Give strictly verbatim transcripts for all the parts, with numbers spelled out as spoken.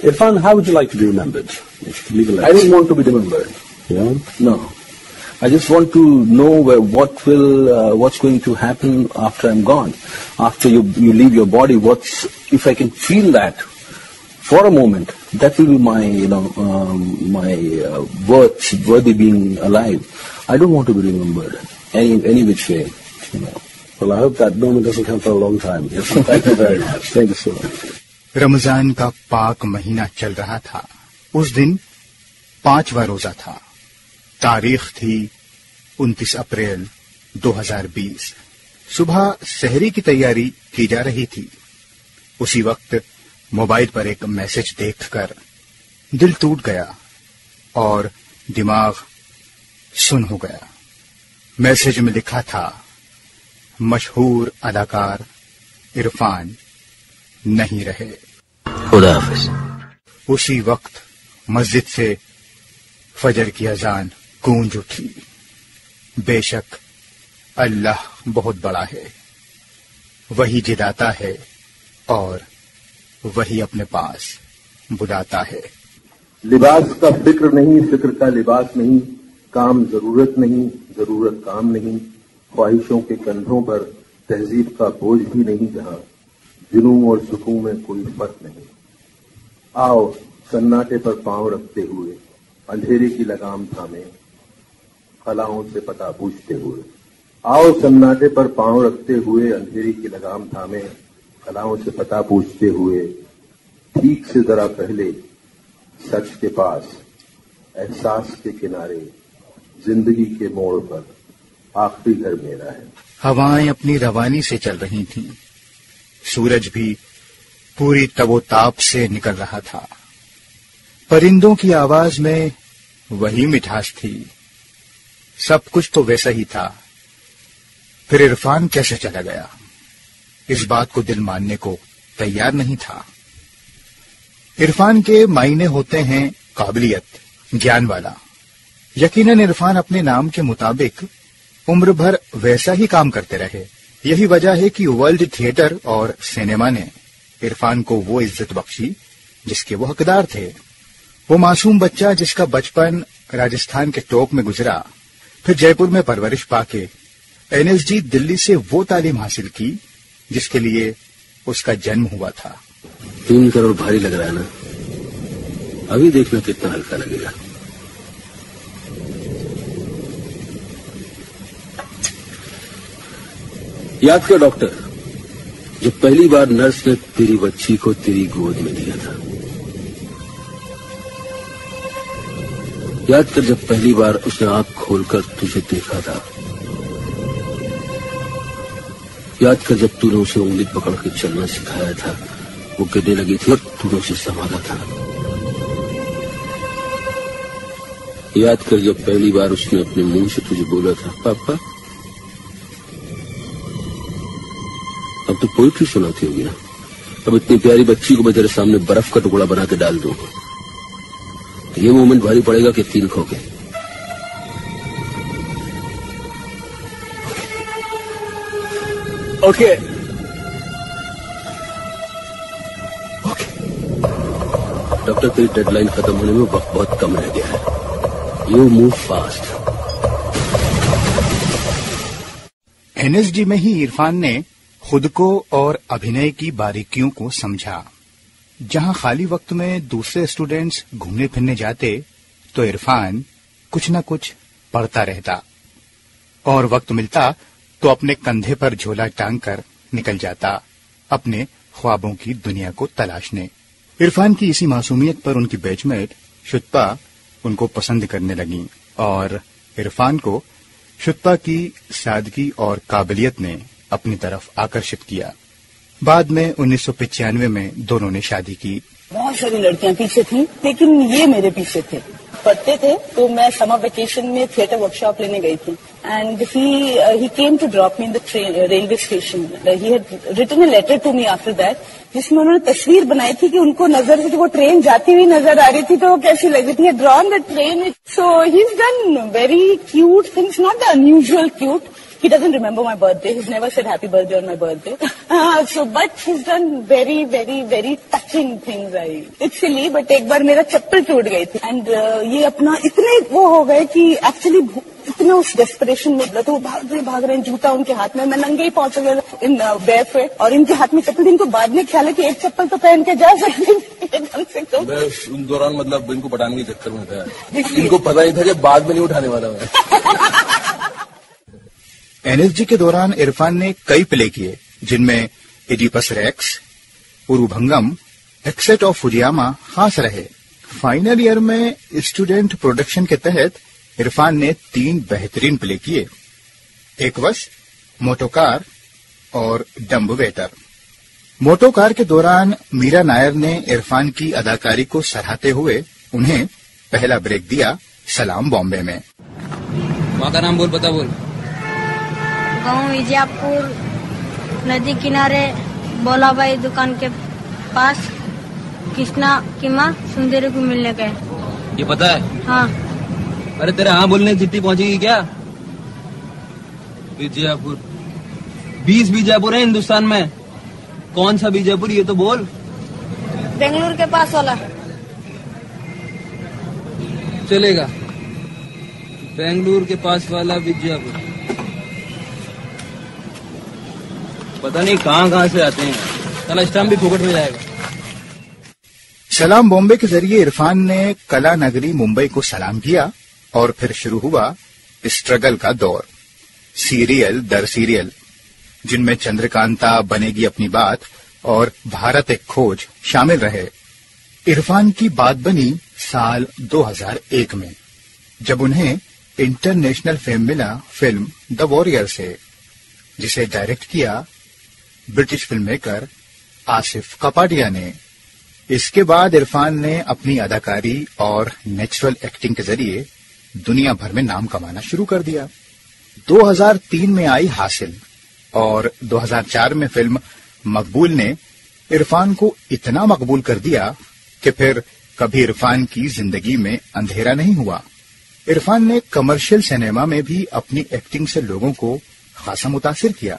Irfan, how would you like to be remembered? I don't want to be remembered. Yeah? No. I just want to know where, what will, uh, what's going to happen after I'm gone. After you, you leave your body, what's, if I can feel that for a moment, that will be my, you know, um, my uh, worth, worthy being alive. I don't want to be remembered any, any which way, you know. Well, I hope that moment doesn't come for a long time. Yes, thank you very much. Thank you so much. Ramzan का पाक महीना चल रहा था। उस दिन पांचवा रोजा था। तारीख थी उनतीस अप्रैल दो हज़ार बीस। सुबह सहरी की तैयारी की जा रही थी। उसी वक्त मोबाइल पर एक मैसेज देखकर दिल टूट गया और दिमाग सुन हो गया। मैसेज में लिखा था, मशहूर अदाकार इरफान नहीं रहे। खुदा हाफिज। उसी वक्त मस्जिद से फजर की अजान गूंज उठी। बेशक अल्लाह बहुत बड़ा है, वही जिलाता है और वही अपने पास बुलाता है। लिबास का फिक्र नहीं, फिक्र का लिबास नहीं, काम जरूरत नहीं, जरूरत काम नहीं, ख्वाहिशों के कंधों पर तहजीब का बोझ भी नहीं, जहां जुनून और सुकून में कोई फर्क नहीं। आओ सन्नाटे पर पांव रखते हुए, अंधेरे की लगाम थामे, खलाओं से पता पूछते हुए। आओ सन्नाटे पर पांव रखते हुए, अंधेरे की लगाम थामे, खलाओं से पता पूछते हुए। ठीक से जरा पहले सच के पास, एहसास के किनारे, जिंदगी के मोड़ पर आखिरी घर मेरा है। हवाएं अपनी रवानी से चल रही थीं। सूरज भी पूरी तवोताप से निकल रहा था। परिंदों की आवाज में वही मिठास थी। सब कुछ तो वैसा ही था। फिर इरफान कैसे चला गया, इस बात को दिल मानने को तैयार नहीं था। इरफान के मायने होते हैं काबिलियत, ज्ञान वाला। यकीनन इरफान अपने नाम के मुताबिक उम्र भर वैसा ही काम करते रहे। यही वजह है कि वर्ल्ड थिएटर और सिनेमा ने इरफान को वो इज्जत बख्शी जिसके वो हकदार थे। वो मासूम बच्चा जिसका बचपन राजस्थान के टोंक में गुजरा, फिर जयपुर में परवरिश पाके एनएसजी दिल्ली से वो तालीम हासिल की जिसके लिए उसका जन्म हुआ था। तीन करोड़ भारी लग रहा है ना, अभी देखना कितना हल्का लगेगा। याद कर डॉक्टर, जब पहली बार नर्स ने तेरी बच्ची को तेरी गोद में दिया था। याद कर जब पहली बार उसने आंख खोलकर तुझे देखा था। याद कर जब तूने उसे उंगली पकड़ के चलना सिखाया था, वो गिरने लगी थी और तूने उसे संभाला था। याद कर जब पहली बार उसने अपने मुंह से तुझे बोला था, पापा। अब तो पोइट्री सुनाती होगी ना। अब इतनी प्यारी बच्ची को मैं तेरे सामने बर्फ का टुकड़ा बना के डाल दूं, तो ये मोमेंट भारी पड़ेगा कि तीन खो के। ओके ओके डॉक्टर, तेरी डेडलाइन खत्म होने में वक्त बहुत कम रह गया है। You move fast. एनएसडी में ही इरफान ने खुद को और अभिनय की बारीकियों को समझा। जहां खाली वक्त में दूसरे स्टूडेंट्स घूमने फिरने जाते, तो इरफान कुछ न कुछ पढ़ता रहता और वक्त मिलता तो अपने कंधे पर झोला टांग कर निकल जाता अपने ख्वाबों की दुनिया को तलाशने। इरफान की इसी मासूमियत पर उनकी बैचमेट शुत्पा उनको पसंद करने लगी और इरफान को शुत्पा की सादगी और काबिलियत ने अपनी तरफ आकर्षित किया। बाद में उन्नीस सौ पचानवे में दोनों ने शादी की। बहुत सारी लड़कियां पीछे थी, लेकिन ये मेरे पीछे थे। पढ़ते थे तो मैं समर वेकेशन में थिएटर वर्कशॉप लेने गई थी and he he came to drop me in the railway station. He had written a letter to me after that, जिसमें उन्होंने तस्वीर बनाई थी कि उनको नजर से वो ट्रेन जाती हुई नजर आ रही थी तो वो कैसी लग रही थी। Drawn the train, so he is done very cute things, not the unusual cute. He doesn't remember my birthday. He's never said happy birthday on my birthday. Uh, so, but he's done very, very, very touching things. I, it's silly, but एक बार मेरा चप्पल टूट गई थी. And uh, ये अपना इतने वो हो गए कि actually इतना उस desperation में तो वो भाग रहे भाग रहे हैं, जूता उनके हाथ में, मैं नंगे ही पहुंच गया इन barefoot, और इनके हाथ में चप्पल. इनको बाद में ख्याल है कि एक चप्पल तो पहन के जा सकते हैं. मैं उन दौरान मतलब इनको पटाने के चक्कर में था. इनको पता ही था कि बाद में नहीं उठाने वाला मैं. एनएसजी के दौरान इरफान ने कई प्ले किए, जिनमें एडिपस रेक्स, उरुभंगम, एक्सेट ऑफ फुजियामा खास रहे. फाइनल ईयर में स्टूडेंट प्रोडक्शन के तहत इरफान ने तीन बेहतरीन प्ले किए, एकवश, मोटोकार और डम्ब वेटर. मोटोकार के दौरान मीरा नायर ने इरफान की अदाकारी को सराहते हुए उन्हें पहला ब्रेक दिया सलाम बॉम्बे में. माँ का नाम बोल, पता बोल. गाँव विजयपुर, नदी किनारे, बोलाबाई दुकान के पास कृष्णा की माँ सुंदरी को मिलने गए. ये पता है? हाँ. अरे तेरे हाँ बोलने की चिट्ठी पहुंचेगी क्या? विजयपुर, बीस विजयपुर है हिंदुस्तान में. कौन सा विजयपुर ये तो बोल. बेंगलुरु के पास वाला. चलेगा, बेंगलुरु के पास वाला विजयपुर. पता नहीं कहाँ कहाँ से आते हैं. चला स्टाम्प भी फोकट में जाएगा. सलाम बॉम्बे के जरिए इरफान ने कला नगरी मुंबई को सलाम किया और फिर शुरू हुआ स्ट्रगल का दौर. सीरियल दर सीरियल, जिनमें चंद्रकांता, बनेगी अपनी बात और भारत एक खोज शामिल रहे. इरफान की बात बनी साल दो हज़ार एक में, जब उन्हें इंटरनेशनल फेम मिला फिल्म द वॉरियर से, जिसे डायरेक्ट किया British film maker Asif Kapadia ने. इसके बाद इरफान ने अपनी अदाकारी और नेचुरल एक्टिंग के जरिए दुनिया भर में नाम कमाना शुरू कर दिया. दो हज़ार तीन में आई हासिल और दो हज़ार चार में फिल्म मकबूल ने इरफान को इतना मकबूल कर दिया कि फिर कभी इरफान की जिंदगी में अंधेरा नहीं हुआ. इरफान ने कमर्शियल सिनेमा में भी अपनी एक्टिंग से लोगों को खासा मुतासिर किया.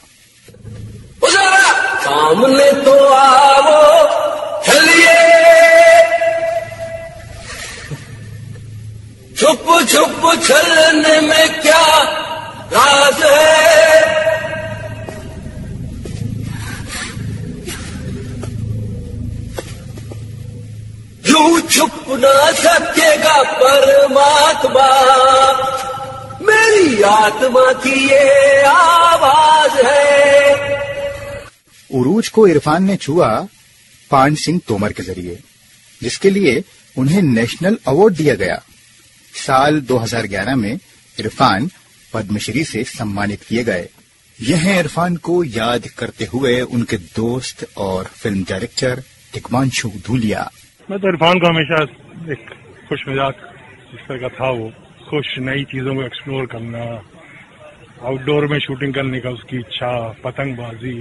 सामने तो आओ चलिए, छुप छुप चलने में क्या राज है. यूं छुप ना सकेगा परमात्मा, मेरी आत्मा की ये आवाज है. उरूज को इरफान ने छुआ पान सिंह तोमर के जरिए, जिसके लिए उन्हें नेशनल अवार्ड दिया गया. साल दो हज़ार ग्यारह में इरफान पद्मश्री से सम्मानित किए गए. यह है इरफान को याद करते हुए उनके दोस्त और फिल्म डायरेक्टर टिकमांशु धूलिया. मैं तो इरफान को हमेशा एक खुश मिजाज जिस तरह का था, वो खुश, नई चीजों को एक्सप्लोर करना, आउटडोर में शूटिंग करने का उसकी इच्छा, पतंगबाजी,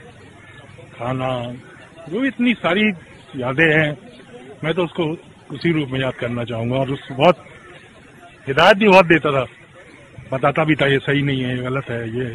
खाना, जो इतनी सारी यादें हैं, मैं तो उसको उसी रूप में याद करना चाहूंगा. और उस बहुत हिदायत भी बहुत देता था, बताता भी था ये सही नहीं है, ये गलत है, ये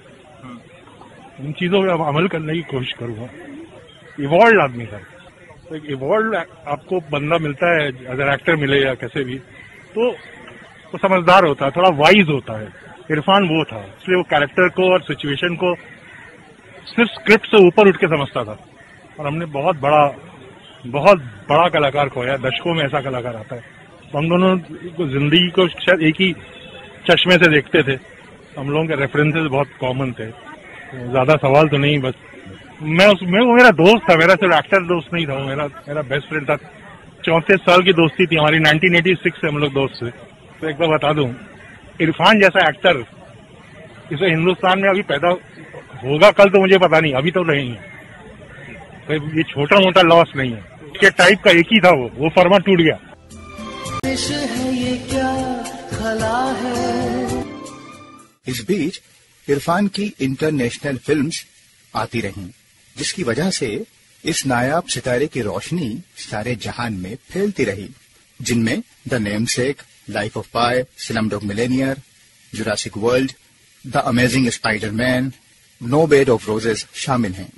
इन चीजों पे अमल करने की कोशिश करूंगा. इवॉल्व आदमी था. तो एक इवॉल्व आपको बंदा मिलता है, अगर एक्टर मिले या कैसे भी, तो वो समझदार होता है, थोड़ा वाइज होता है. इरफान वो था, इसलिए वो कैरेक्टर को और सिचुएशन को सिर्फ स्क्रिप्ट से ऊपर उठ के समझता था. और हमने बहुत बड़ा बहुत बड़ा कलाकार खोया. दशकों में ऐसा कलाकार आता है. तो हम दोनों को जिंदगी को शायद एक ही चश्मे से देखते थे. हम लोगों के रेफरेंसेस बहुत कॉमन थे. तो ज्यादा सवाल तो नहीं, बस मैं उसमें वो मेरा दोस्त था. मेरा सिर्फ एक्टर दोस्त नहीं था, वो मेरा मेरा बेस्ट फ्रेंड था. चौंतीस साल की दोस्ती थी हमारी. नाइनटीन एटी सिक्स से हम लोग दोस्त थे. तो एक बार बता दूं, इरफान जैसा एक्टर इसे हिंदुस्तान में अभी पैदा होगा कल तो मुझे पता नहीं, अभी तो नहीं है. तो ये छोटा मोटा लॉस नहीं है. के टाइप का एक ही था वो वो फर्मा टूट गया. है ये क्या खला है. इस बीच इरफान की इंटरनेशनल फिल्म्स आती रहीं, जिसकी वजह से इस नायाब सितारे की रोशनी सारे जहान में फैलती रही, जिनमें the Namesake, Life of Pi, Slumdog Millionaire, Jurassic World, the Amazing Spiderman, No Bed of Roses शामिल हैं।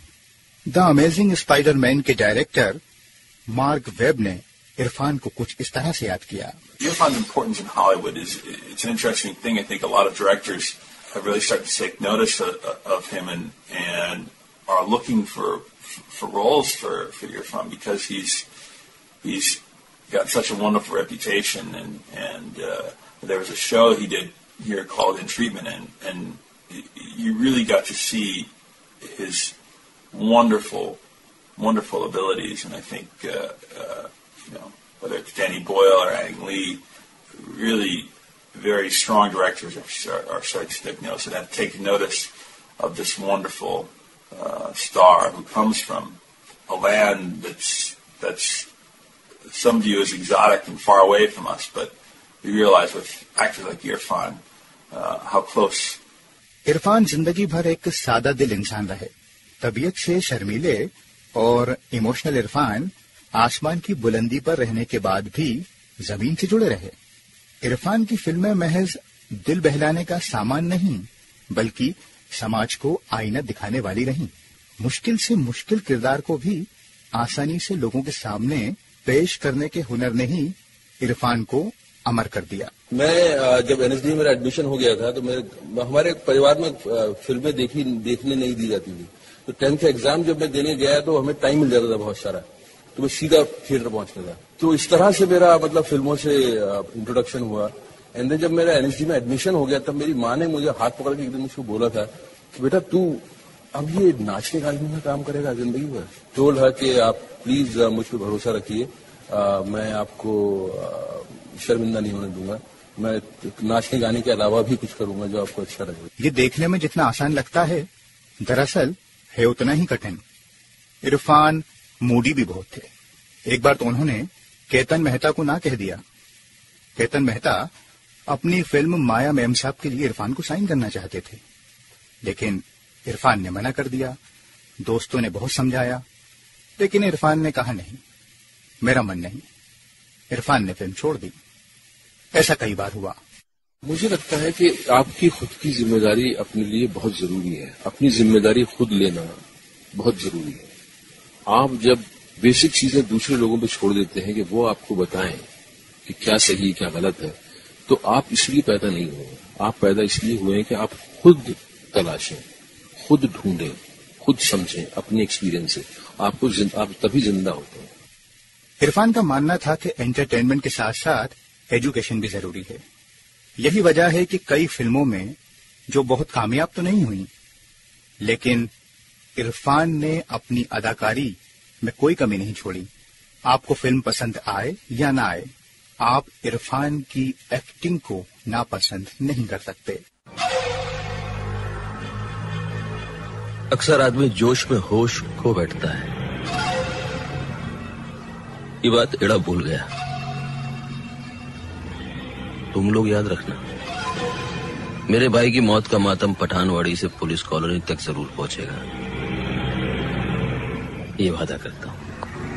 द अमेजिंग स्पाइडरमैन के डायरेक्टर मार्क वेब ने इरफान को कुछ इस तरह से याद किया। Irfan's importance in Hollywood is it's an interesting thing. I think a lot of directors have really started to take notice of, of him and and are looking for for roles for for Irfan because he's he's got such a wonderful reputation and and uh, there was a show he did here called In Treatment and and you really got to see his wonderful wonderful abilities and I think uh, uh, you know whether it's Danny Boyle or Ang Lee, really very strong directors are, are starting to take notice and have taken notice of this wonderful uh, star who comes from a land that's that's some view as exotic and far away from us, but we realize with actors like Irfan uh, how close. Irfan जिंदगी भर एक सादा दिल इंसान रहे। तबीयत से शर्मीले और इमोशनल इरफान आसमान की बुलंदी पर रहने के बाद भी जमीन से जुड़े रहे। इरफान की फिल्में महज दिल बहलाने का सामान नहीं बल्कि समाज को आईना दिखाने वाली रहीं। मुश्किल से मुश्किल किरदार को भी आसानी से लोगों के सामने पेश करने के हुनर ने ही इरफान को अमर कर दिया। मैं जब एनएसडी में मेरा एडमिशन हो गया था तो मेरे हमारे परिवार में फिल्में देखी देखने नहीं दी जाती थी, तो टेंथ का एग्जाम जब मैं देने गया तो हमें टाइम मिल जाता था बहुत सारा, तो मैं सीधा थिएटर पहुंचता था। तो इस तरह से मेरा मतलब फिल्मों से इंट्रोडक्शन हुआ। एंड देन जब मेरा एनएसडी में एडमिशन हो गया तब मेरी माँ ने मुझे हाथ पकड़ के एकदम मुझको बोला था कि बेटा तू अब ये नाचने गाने में काम करेगा जिंदगी भर। टोल्ड है कि आप प्लीज मुझ पर भरोसा रखिए, मैं आपको आ, शर्मिंदा नहीं होने दूंगा, मैं नाचने गाने के अलावा भी कुछ करूंगा जो आपको अच्छा लगेगा। ये देखने में जितना आसान लगता है दरअसल है उतना ही कठिन। इरफान मूडी भी बहुत थे। एक बार तो उन्होंने केतन मेहता को ना कह दिया। केतन मेहता अपनी फिल्म माया मेम साहब के लिए इरफान को साइन करना चाहते थे, लेकिन इरफान ने मना कर दिया। दोस्तों ने बहुत समझाया, लेकिन इरफान ने कहा नहीं, मेरा मन नहीं। इरफान ने फिल्म छोड़ दी। ऐसा कई बार हुआ। मुझे लगता है कि आपकी खुद की जिम्मेदारी अपने लिए बहुत जरूरी है। अपनी जिम्मेदारी खुद लेना बहुत जरूरी है। आप जब बेसिक चीजें दूसरे लोगों पे छोड़ देते हैं कि वो आपको बताएं कि क्या सही क्या गलत है, तो आप इसलिए पैदा नहीं हुए। आप पैदा इसलिए हुए हैं कि आप खुद तलाशें, खुद ढूंढें, खुद समझें अपने एक्सपीरियंस से। आपको आप तभी जिंदा होते हैं। इरफान का मानना था कि एंटरटेनमेंट के साथ साथ एजुकेशन भी जरूरी है। यही वजह है कि कई फिल्मों में जो बहुत कामयाब तो नहीं हुई, लेकिन इरफान ने अपनी अदाकारी में कोई कमी नहीं छोड़ी। आपको फिल्म पसंद आए या ना आए, आप इरफान की एक्टिंग को नापसंद नहीं कर सकते। अक्सर आदमी जोश में होश खो बैठता है। ये बात एड़ा भूल गया। तुम लोग याद रखना, मेरे भाई की मौत का मातम पठानवाड़ी से पुलिस कॉलोनी तक जरूर पहुंचेगा, ये वादा करता हूं।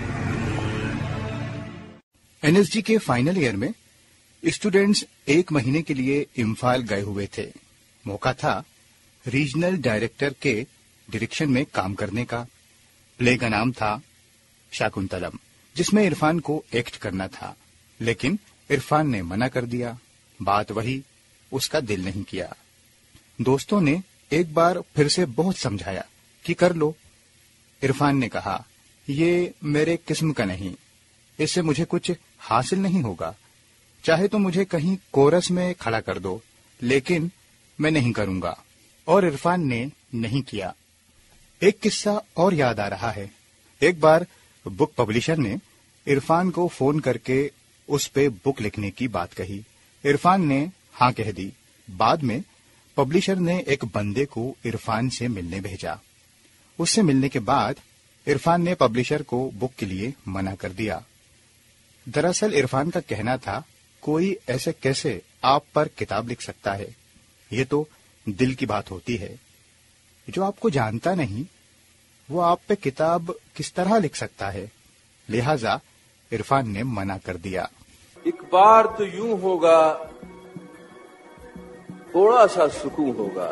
एनएसजी के फाइनल ईयर में स्टूडेंट्स एक महीने के लिए इम्फाल गए हुए थे। मौका था रीजनल डायरेक्टर के डायरेक्शन में काम करने का। प्ले का नाम था शाकुंतलम, जिसमें इरफान को एक्ट करना था, लेकिन इरफान ने मना कर दिया। बात वही, उसका दिल नहीं किया। दोस्तों ने एक बार फिर से बहुत समझाया कि कर लो। इरफान ने कहा, ये मेरे किस्म का नहीं, इससे मुझे कुछ हासिल नहीं होगा। चाहे तो मुझे कहीं कोरस में खड़ा कर दो, लेकिन मैं नहीं करूंगा। और इरफान ने नहीं किया। एक किस्सा और याद आ रहा है। एक बार बुक पब्लिशर ने इरफान को फोन करके उस पे बुक लिखने की बात कही। इरफान ने हाँ कह दी। बाद में पब्लिशर ने एक बंदे को इरफान से मिलने भेजा। उससे मिलने के बाद इरफान ने पब्लिशर को बुक के लिए मना कर दिया। दरअसल इरफान का कहना था, कोई ऐसे कैसे आप पर किताब लिख सकता है, ये तो दिल की बात होती है। जो आपको जानता नहीं वो आप पे किताब किस तरह लिख सकता है। लिहाजा इरफान ने मना कर दिया। एक बार तो यूं होगा, تھوڑا سا سکون ہوگا،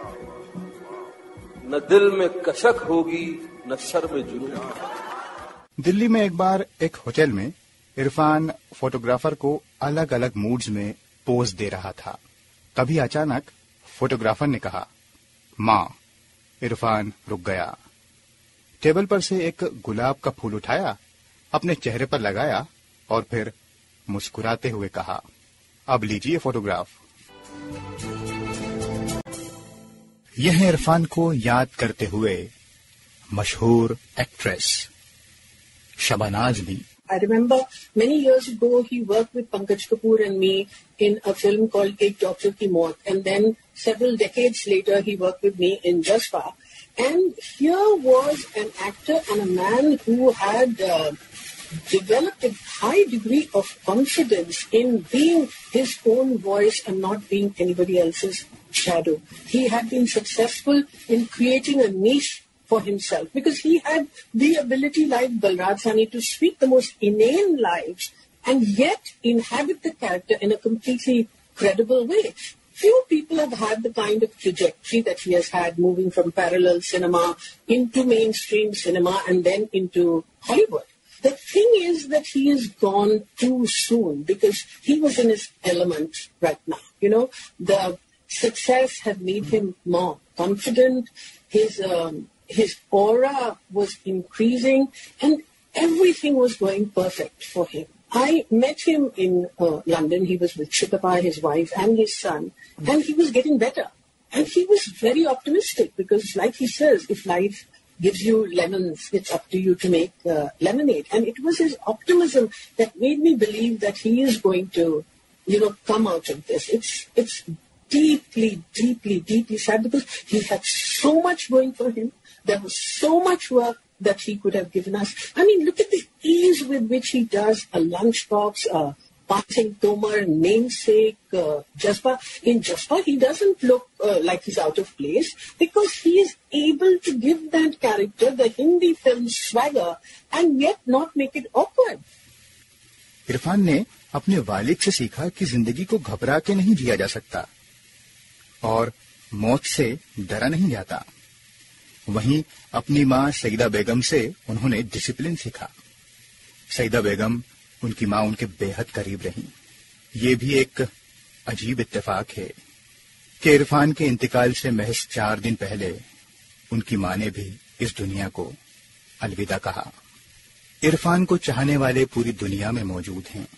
نہ دل میں کشک ہوگی نہ سر میں جنون۔ دلی میں ایک بار ایک ہوٹل میں عرفان فوٹوگرافر کو الگ الگ موڈز میں پوز دے رہا تھا۔ تبھی اچانک فوٹوگرافر نے کہا ماں۔ عرفان رک گیا، ٹیبل پر سے ایک گلاب کا پھول اٹھایا، اپنے چہرے پر لگایا اور پھر مسکراتے ہوئے کہا اب لیجیے فوٹوگراف۔ یہ ہے عرفان کو یاد کرتے ہوئے مشہور ایکٹریس شباناز بھی۔ I remember many years ago he worked with Pankaj Kapoor and me in a film called Ek Doctor Ki Maut, and then several decades later he worked with me in Jaspa. And here was an actor and a man who had uh, developed a high degree of confidence in being his own voice and not being anybody else's shadow. He had been successful in creating a niche for himself because he had the ability, like Balraj Sahni, to speak the most inane lives and yet inhabit the character in a completely credible way. Few people have had the kind of trajectory that he has had, moving from parallel cinema into mainstream cinema and then into Hollywood. The thing is that he is gone too soon because he was in his element right now. You know, the success had made him more confident. His um, his aura was increasing and everything was going perfect for him. I met him in uh, London. He was with Chitapa, his wife, and his son, and he was getting better. And he was very optimistic because, like he says, if life gives you lemons, it's up to you to make uh, lemonade. And it was his optimism that made me believe that he is going to, you know, come out of this. It's it's deeply, deeply, deeply sad because he had so much going for him. There was so much work that he could have given us. I mean, look at the ease with which he does a lunchbox, a passing Tomar, namesake, uh, Jaspa. In Jaspa, he doesn't look uh, like he's out of place because he is able to give that character the Hindi film swagger and yet not make it awkward. Irfan نے اپنے والد سے سیکھا کہ زندگی کو گھبرا کے نہیں جیا جا سکتا اور موت سے ڈرا نہیں جاتا۔ وہیں اپنی ماں سیدہ بیگم سے انہوں نے ڈسپلن سیکھا۔ سیدہ بیگم ان کی ماں ان کے بے حد قریب رہیں۔ یہ بھی ایک عجیب اتفاق ہے کہ عرفان کے انتقال سے محض چار دن پہلے ان کی ماں نے بھی اس دنیا کو الوداع کہا۔ عرفان کو چاہنے والے پوری دنیا میں موجود ہیں۔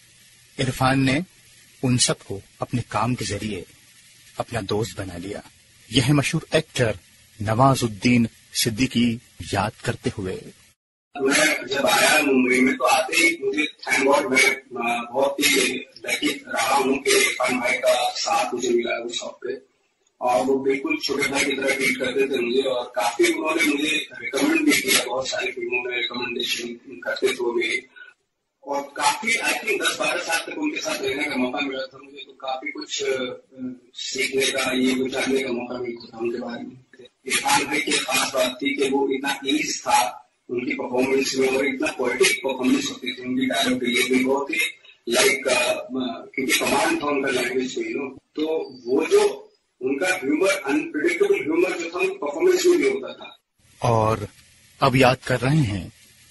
عرفان نے ان سب کو اپنے کام کے ذریعے اپنا دوست بنا لیا۔ یہ ہے مشہور ایکٹر نواز الدین صدیقی یاد کرتے ہوئے۔ میں جب آیا ممبئی میں تو آتے ہی مجھے تھینک گاڈ میں بہت ہی لکی رہا ہوں کہ عرفان بھائی کا ساتھ مجھے ملا اس شاپ پہ، اور وہ بالکل چھوٹے بھائی کی طرح ٹریٹ کرتے تھے مجھے، اور کافی انہوں نے مجھے ریکمینڈ بھی کیا، بہت ساری فلموں میں ریکمنڈیشن کرتے تھے وہ میری، اور کافی آئی تھنک دس بارہ سال تک ان کے ساتھ رہنے کا موقع ملا تھا مجھے، تو کافی کچھ سیکھنے کا، یہ کچھ جاننے کا موقع ملتا تھا ان کے بارے میں۔ عرفان بھائی کی خاص بات تھی کہ وہ اتنا ایز تھا ان کی پرفارمنس میں، اور اتنا پوئٹک پرفارمنس ہوتی تھی ان کی، ڈائلاگ ڈیلیوری بہت ہی لائک، کیونکہ کمانڈ تھا ان کا لینگویج میں، یو نو، تو وہ جو ان کا ہیومر، انپریڈکٹیبل ہیومر جو تھا پرفارمنس میں بھی ہوتا تھا۔ اور اب یاد کر رہے ہیں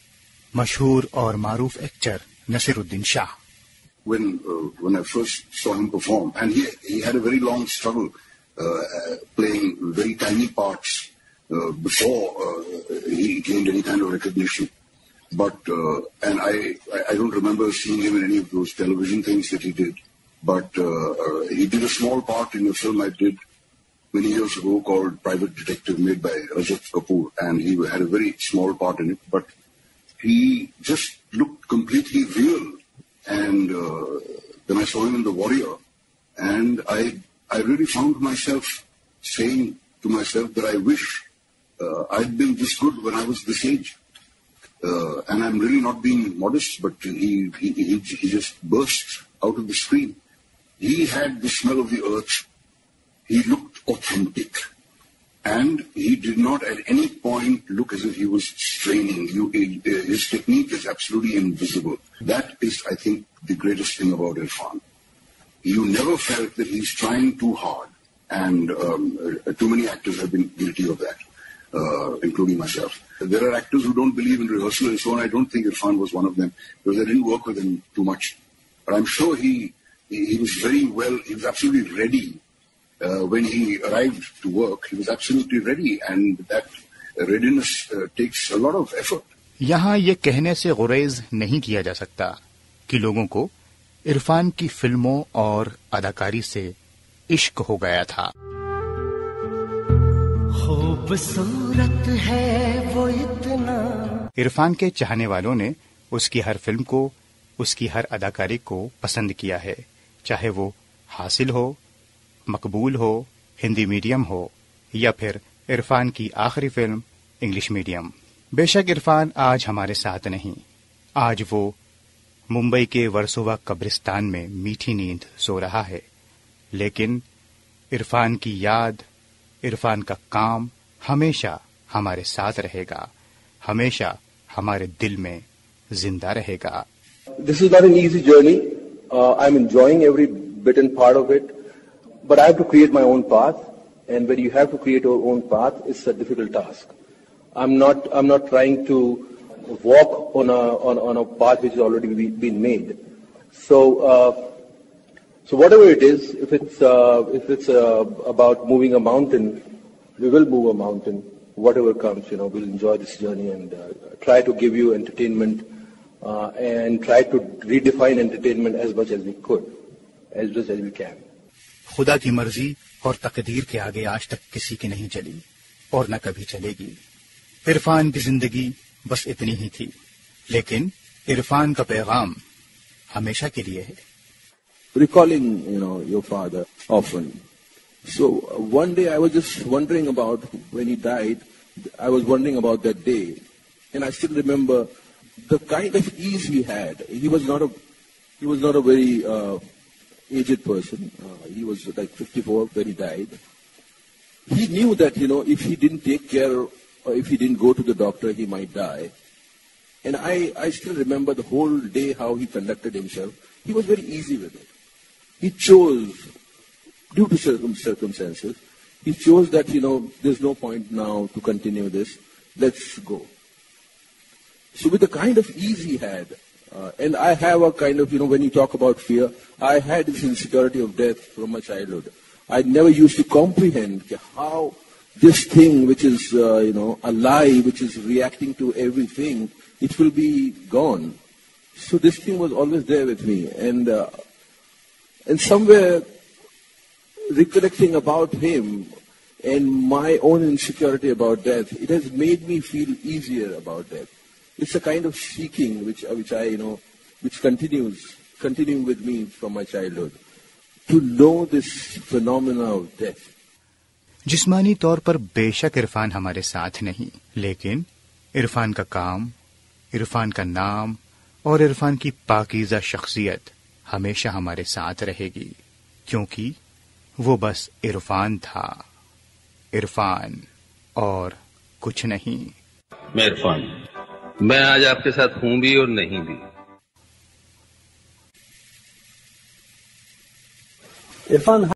مشہور اور معروف actor Naseer Uddin Shah. When uh, when I first saw him perform, and he he had a very long struggle uh, playing very tiny parts uh, before uh, he gained any kind of recognition. But uh, and I I don't remember seeing him in any of those television things that he did. But uh, uh, he did a small part in a film I did many years ago called Private Detective, made by Rajat Kapoor, and he had a very small part in it. But he just looked completely real. And uh, then I saw him in The Warrior, and I I really found myself saying to myself that I wish uh, I'd been this good when I was this age. Uh, and I'm really not being modest, but he, he he he just burst out of the screen. He had the smell of the earth. He looked authentic. And he did not at any point look as if he was straining. You, his technique is absolutely invisible. That is, I think, the greatest thing about Irfan. you never felt that he's trying too hard. And um, uh, too many actors have been guilty of that, uh, including myself. There are actors who don't believe in rehearsal and so on. I don't think Irfan was one of them because I didn't work with him too much. But I'm sure he he, he was very well, he was absolutely ready. Uh, when he arrived to work, he was absolutely ready, and that readiness uh, takes a lot of effort. یہاں یہ کہنے سے غریز نہیں کیا جا سکتا کہ لوگوں کو عرفان کی فلموں اور اداکاری سے عشق ہو گیا تھا. خوبصورت ہے وہ اتنا. عرفان کے چاہنے والوں نے اس کی ہر فلم کو، اس کی ہر اداکاری کو پسند کیا ہے، چاہے وہ حاصل ہو، مقبول ہو، ہندی میڈیم ہو، یا پھر عرفان کی آخری فلم انگلش میڈیم. بے شک عرفان آج ہمارے ساتھ نہیں. آج وہ ممبئی کے ورسووا قبرستان میں میٹھی نیند سو رہا ہے، لیکن عرفان کی یاد، عرفان کا کام ہمیشہ ہمارے ساتھ رہے گا، ہمیشہ ہمارے دل میں زندہ رہے گا. This is not an easy journey. Uh, I'm enjoying every bit and part of it, but I have to create my own path, and when you have to create your own path, it's a difficult task. I'm not I'm not trying to walk on a on, on a path which has already be, been made. So uh, so whatever it is, if it's uh, if it's uh, about moving a mountain, we will move a mountain. Whatever comes, you know, we'll enjoy this journey and uh, try to give you entertainment uh, and try to redefine entertainment as much as we could, as much as we can. خدا کی مرضی اور تقدیر کے آگے آج تک کسی کی نہیں چلی اور نہ کبھی چلے گی. عرفان کی زندگی بس اتنی ہی تھی، لیکن عرفان کا پیغام ہمیشہ کے لیے ہے. Recalling, you know, your father often. So uh, one day I was just wondering about when he died. I was wondering about that day, and I still remember the kind of ease he had. He was not a he was not a very uh, aged person. Uh, he was like fifty-four when he died. He knew that, you know, if he didn't take care, or if he didn't go to the doctor, he might die. And I, I still remember the whole day how he conducted himself. He was very easy with it. He chose, due to circum- circumstances, he chose that, you know, there's no point now to continue this. Let's go. So with the kind of ease he had, uh, and I have a kind of, you know, when you talk about fear, I had this insecurity of death from my childhood. I never used to comprehend how this thing, which is, uh, you know, alive, which is reacting to everything, it will be gone. So this thing was always there with me. And, uh, and somewhere recollecting about him and my own insecurity about death, it has made me feel easier about death. It's a kind of seeking which, which I, you know, which continues, continuing with me from my childhood, to know this phenomena of death. جسمانی طور پر بے شک عرفان ہمارے ساتھ نہیں، لیکن عرفان کا کام، عرفان کا نام اور عرفان کی پاکیزہ شخصیت ہمیشہ ہمارے ساتھ رہے گی، کیونکہ وہ بس عرفان تھا، عرفان اور کچھ نہیں. میں عرفان، میں آج آپ کے ساتھ ہوں بھی اور نہیں بھی. عرفان